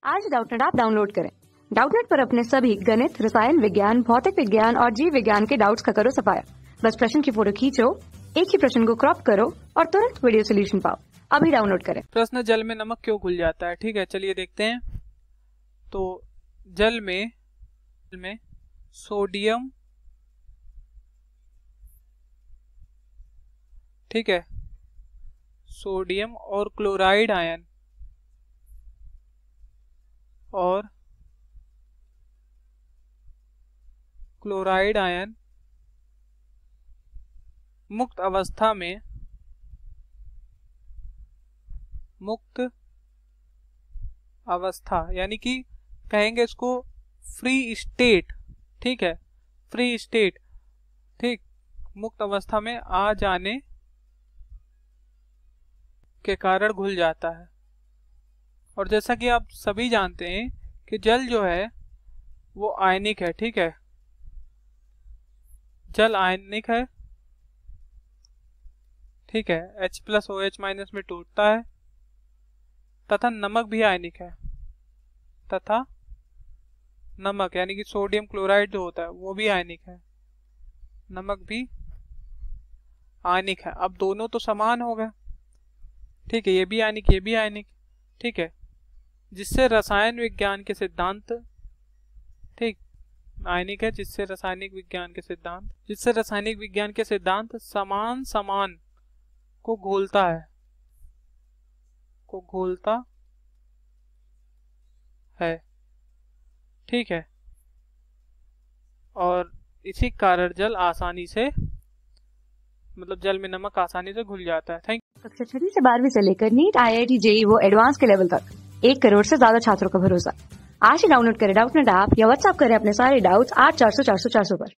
आज Doubtnut app download करें। Doubtnut पर अपने सभी गणित, रसायन विज्ञान, भौतिक विज्ञान और जीव विज्ञान के डाउट्स का करो सफाया। बस प्रश्न की फोटो खींचो, एक ही प्रश्न को क्रॉप करो और तुरंत वीडियो सोल्यूशन पाओ। अभी डाउनलोड करें। प्रश्न, जल में नमक क्यों घुल जाता है? ठीक है, चलिए देखते हैं। तो जल में सोडियम, ठीक है, सोडियम और क्लोराइड आयन मुक्त अवस्था यानी कि कहेंगे इसको फ्री स्टेट, ठीक है, फ्री स्टेट, ठीक, मुक्त अवस्था में आ जाने के कारण घुल जाता है। और जैसा कि आप सभी जानते हैं कि जल जो है वो आयनिक है, ठीक है, जल आयनिक है, ठीक है, H+OH- में टूटता है, तथा नमक भी आयनिक है, तथा नमक यानी कि सोडियम क्लोराइड जो होता है वो भी आयनिक है, नमक भी आयनिक है। अब दोनों तो समान हो गए, ठीक है, ये भी आयनिक, ये भी आयनिक, ठीक है, जिससे रसायन विज्ञान के सिद्धांत, ठीक, आयनिक है जिससे रासायनिक विज्ञान के सिद्धांत समान को घोलता है, ठीक है, और इसी कारण जल में नमक आसानी से घुल जाता है। Thank you. कक्षा 6 से 12वीं से लेकर नीट, IIT, JEE वो एडवांस के लेवल तक 1 करोड़ से ज्यादा छात्रों का भरोसा। आज ही डाउनलोड करें डाउटनेट ऐप या व्हाट्सएप करें अपने सारे डाउट्स 8400 400 400 पर।